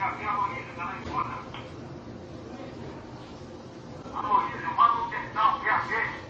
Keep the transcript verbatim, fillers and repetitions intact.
havia Aloysio pela escuta. Aloysio, manda um central, P A C.